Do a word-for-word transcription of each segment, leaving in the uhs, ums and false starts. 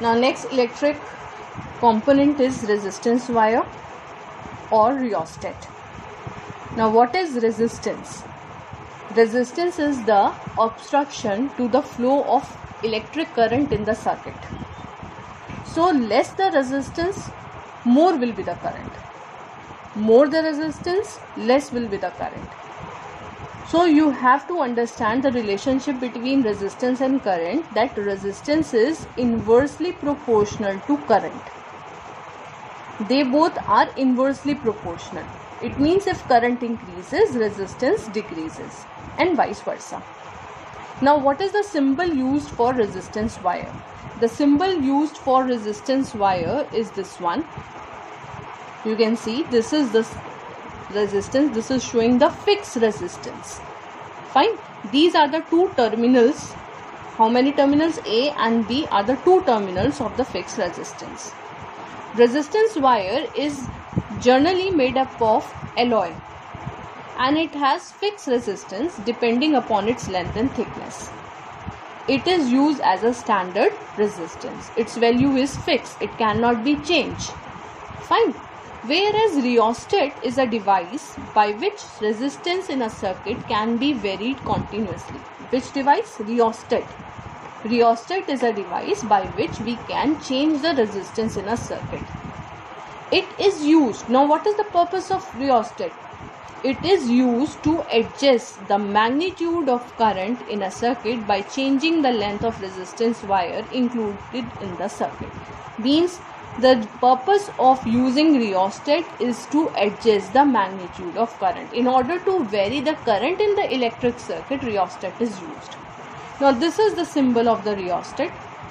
Now next electric component is resistance wire or rheostat. Now what is resistance? Resistance is the obstruction to the flow of electric current in the circuit. So less the resistance, more will be the current. More the resistance, less will be the current. So you have to understand the relationship between resistance and current, that resistance is inversely proportional to current. They both are inversely proportional. It means if current increases, resistance decreases, and vice versa. Now what is the symbol used for resistance wire? The symbol used for resistance wire is this one. You can see this is the resistance, this is showing the fixed resistance. Fine. These are the two terminals. How many terminals? A and B are the two terminals of the fixed resistance. Resistance wire is generally made up of alloy and it has fixed resistance depending upon its length and thickness. It is used as a standard resistance. Its value is fixed. It cannot be changed. Fine. Whereas rheostat is a device by which resistance in a circuit can be varied continuously. Which device? Rheostat. Rheostat is a device by which we can change the resistance in a circuit. It is used. Now what is the purpose of rheostat? It is used to adjust the magnitude of current in a circuit by changing the length of resistance wire included in the circuit. Means the purpose of using rheostat is to adjust the magnitude of current. In order to vary the current in the electric circuit, rheostat is used. Now this is the symbol of the rheostat,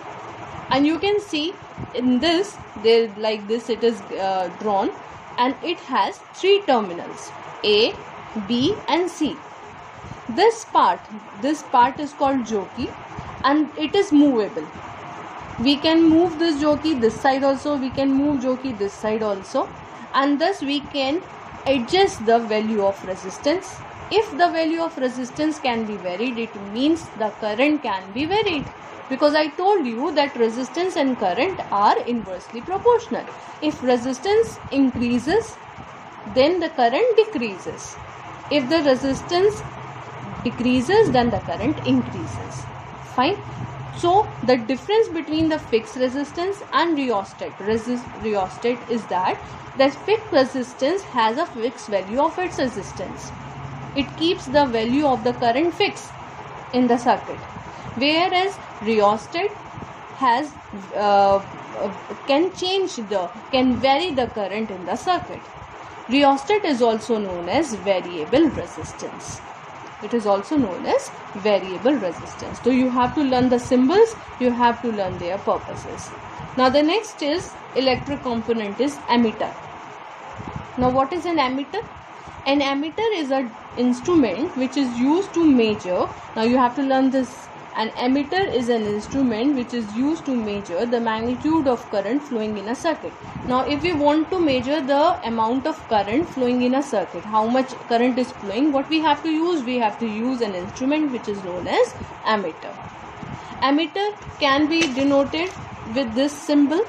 and you can see in this, there like this it is uh, drawn, and it has three terminals, A, B and C. This part, this part is called jockey and it is movable. We can move this jockey this side also, we can move jockey this side also, and thus we can adjust the value of resistance. If the value of resistance can be varied, it means the current can be varied, because I told you that resistance and current are inversely proportional. If resistance increases, then the current decreases. If the resistance decreases, then the current increases. Fine. So the difference between the fixed resistance and rheostat resist, rheostat is that the fixed resistance has a fixed value of its resistance. It keeps the value of the current fixed in the circuit, whereas rheostat has uh, can change the can vary the current in the circuit. Rheostat is also known as variable resistance. It is also known as variable resistance. So you have to learn the symbols, you have to learn their purposes. Now the next is electric component is ammeter. Now what is an ammeter? An ammeter is an instrument which is used to measure. Now you have to learn this. An ammeter is an instrument which is used to measure the magnitude of current flowing in a circuit. Now if we want to measure the amount of current flowing in a circuit, how much current is flowing, what we have to use? We have to use an instrument which is known as ammeter. Ammeter can be denoted with this symbol.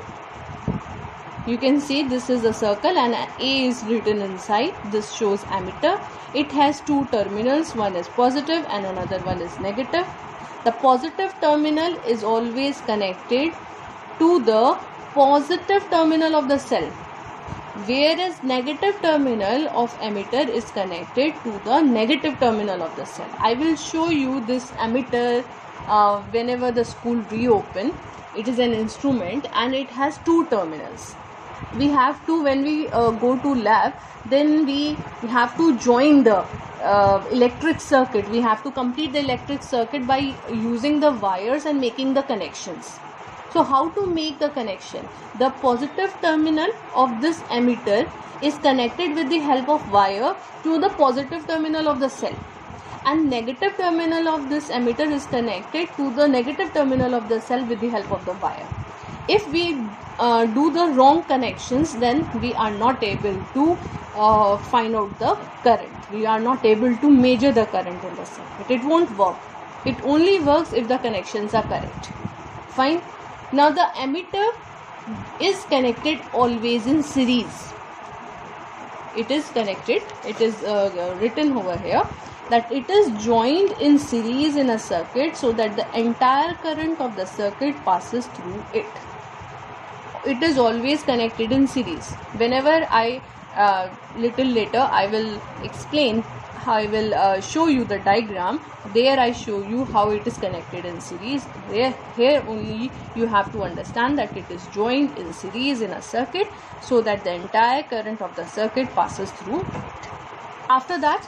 You can see this is a circle and A is written inside. This shows ammeter. It has two terminals. One is positive and another one is negative. The positive terminal is always connected to the positive terminal of the cell, whereas negative terminal of ammeter is connected to the negative terminal of the cell. I will show you this ammeter uh, whenever the school reopen. It is an instrument and it has two terminals. We have to, when we uh, go to lab, then we have to join the uh, electric circuit. We have to complete the electric circuit by using the wires and making the connections. So how to make the connection? The positive terminal of this ammeter is connected with the help of wire to the positive terminal of the cell, and negative terminal of this ammeter is connected to the negative terminal of the cell with the help of the wire. If we uh, do the wrong connections, then we are not able to uh, find out the current. We are not able to measure the current in the circuit. It won't work. It only works if the connections are correct. Fine. Now the emitter is connected always in series. It is connected, it is uh, written over here that it is joined in series in a circuit so that the entire current of the circuit passes through it. It is always connected in series. Whenever I uh, little later I will explain how I will uh, show you the diagram. There I show you how it is connected in series. There, here only you have to understand that it is joined in series in a circuit so that the entire current of the circuit passes through it. After that,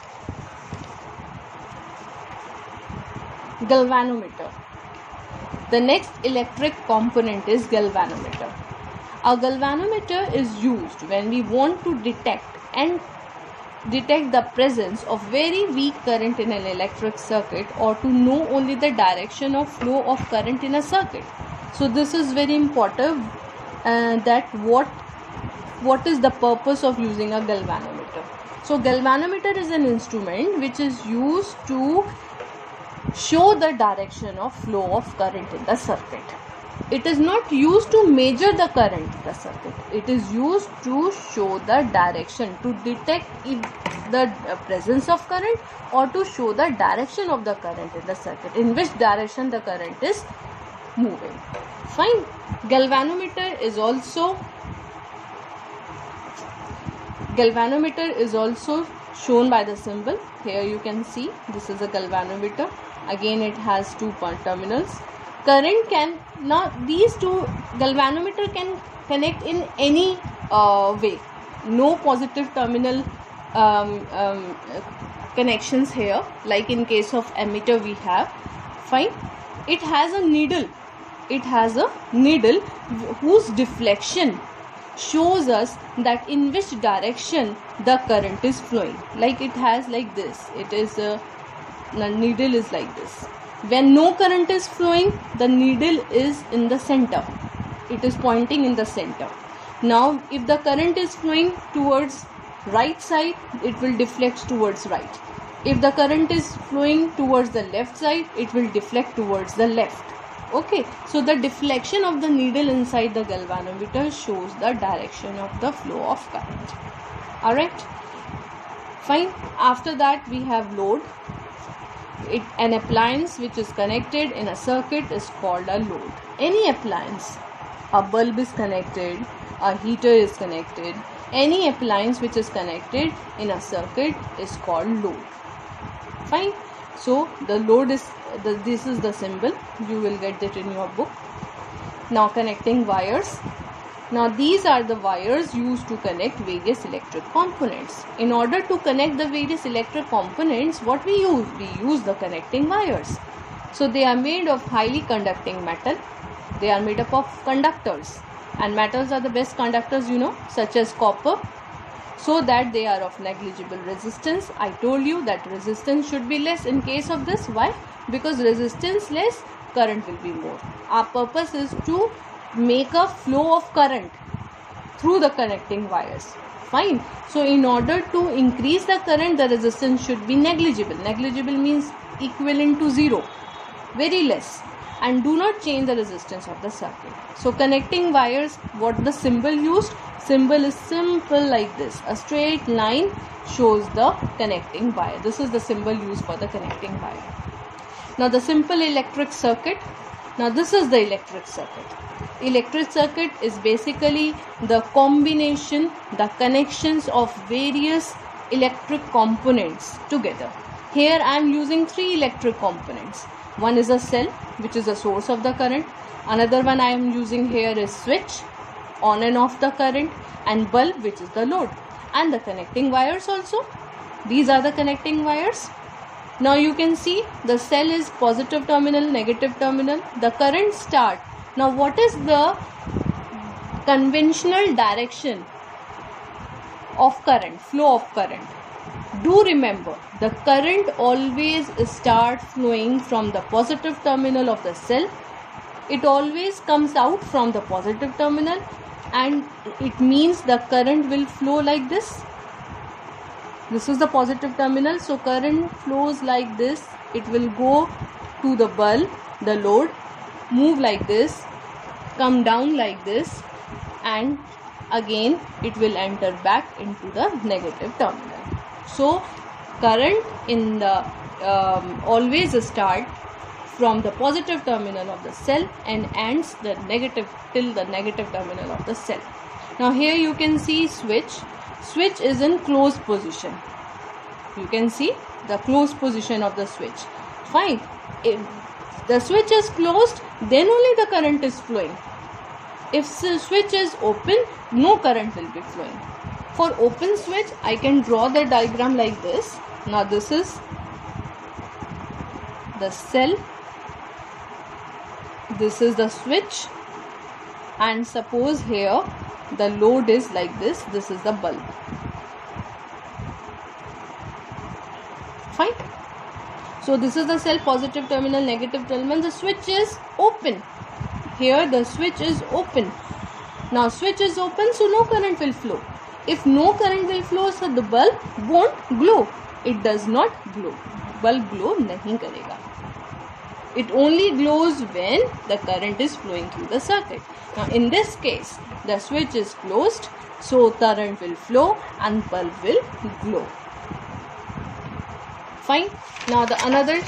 galvanometer. The next electric component is galvanometer. A galvanometer is used when we want to detect and detect the presence of very weak current in an electric circuit, or to know only the direction of flow of current in a circuit. So this is very important, uh, that what what is the purpose of using a galvanometer. So galvanometer is an instrument which is used to show the direction of flow of current in the circuit. It is not used to measure the current in the circuit. It is used to show the direction, to detect if the presence of current, or to show the direction of the current in the circuit, in which direction the current is moving. Fine. Galvanometer is also galvanometer is also shown by the symbol. Here you can see this is a galvanometer. Again it has two terminals. Current can, now these two galvanometer can connect in any uh, way. No positive terminal um, um, connections here, like in case of emitter we have. Fine. It has a needle. It has a needle whose deflection shows us that in which direction the current is flowing. Like it has like this. It is a the needle is like this. When no current is flowing, the needle is in the center. It is pointing in the center. Now, if the current is flowing towards right side, it will deflect towards right. If the current is flowing towards the left side, it will deflect towards the left. Okay, so the deflection of the needle inside the galvanometer shows the direction of the flow of current. Alright, fine. After that, we have load. It, an appliance which is connected in a circuit is called a load. Any appliance, a bulb is connected, a heater is connected, any appliance which is connected in a circuit is called load. Fine. So the load is, the, this is the symbol, you will get that in your book. Now connecting wires. Now these are the wires used to connect various electric components. In order to connect the various electric components, what we use? We use the connecting wires. So they are made of highly conducting metal. They are made up of conductors. And metals are the best conductors, you know, such as copper. So that they are of negligible resistance. I told you that resistance should be less in case of this. Why? Because resistance less, current will be more. Our purpose is to make a flow of current through the connecting wires. Fine. So in order to increase the current, the resistance should be negligible. Negligible means equivalent to zero, very less, and do not change the resistance of the circuit. So connecting wires, what the symbol used? Symbol is simple like this. A straight line shows the connecting wire. This is the symbol used for the connecting wire. Now the simple electric circuit. Now this is the electric circuit. Electric circuit is basically the combination, the connections of various electric components together. Here I am using three electric components. One is a cell, which is the source of the current. Another one I am using here is switch, on and off the current, and bulb, which is the load, and the connecting wires also. These are the connecting wires. Now you can see the cell is positive terminal, negative terminal. The current start. Now what is the conventional direction of current, flow of current? Do remember, the current always start flowing from the positive terminal of the cell. It always comes out from the positive terminal, and it means the current will flow like this. This is the positive terminal, so current flows like this. It will go to the bulb, the load, move like this, come down like this, and again it will enter back into the negative terminal. So current in the um, always start from the positive terminal of the cell and ends the negative till the negative terminal of the cell. Now here you can see switch. Switch is in closed position. You can see the closed position of the switch. Fine. If the switch is closed, then only the current is flowing. If the switch is open, no current will be flowing. For open switch, I can draw the diagram like this. Now this is the cell. This is the switch. And suppose here the load is like this. This is the bulb. Fine. So this is the cell, positive terminal, negative terminal. The switch is open. Here the switch is open. Now switch is open, so no current will flow. If no current will flow, so the bulb won't glow. It does not glow. Bulb glow nahi karega. It only glows when the current is flowing through the circuit. Now in this case, the switch is closed, so current will flow and bulb will glow. Fine. Now the another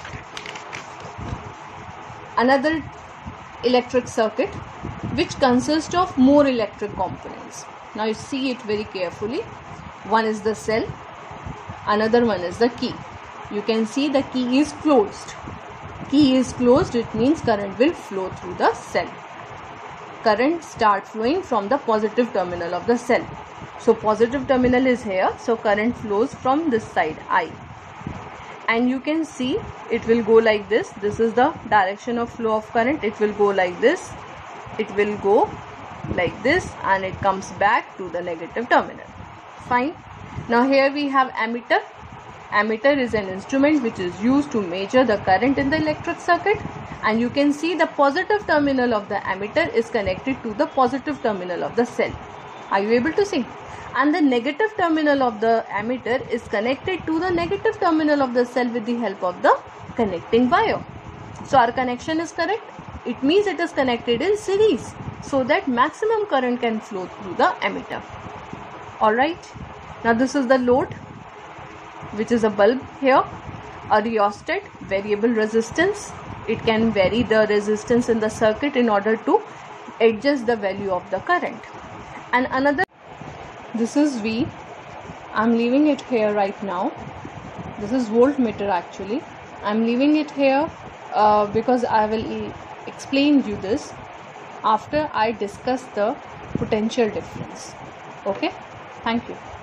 another electric circuit which consists of more electric components. Now you see it very carefully. One is the cell, another one is the key. You can see the key is closed. Key is closed, it means current will flow through the cell. Current start flowing from the positive terminal of the cell. So positive terminal is here, so current flows from this side, I. And you can see it will go like this. This is the direction of flow of current. It will go like this. It will go like this and it comes back to the negative terminal. Fine. Now here we have ammeter. Ammeter is an instrument which is used to measure the current in the electric circuit, and you can see the positive terminal of the ammeter is connected to the positive terminal of the cell. Are you able to see? And the negative terminal of the ammeter is connected to the negative terminal of the cell with the help of the connecting wire. So our connection is correct. It means it is connected in series so that maximum current can flow through the ammeter. Alright. Now this is the load, which is a bulb here. A rheostat, variable resistance. It can vary the resistance in the circuit in order to adjust the value of the current. And another, this is V. I'm leaving it here right now. This is voltmeter actually. I'm leaving it here uh, because I will e explain you this after I discuss the potential difference. Okay, thank you.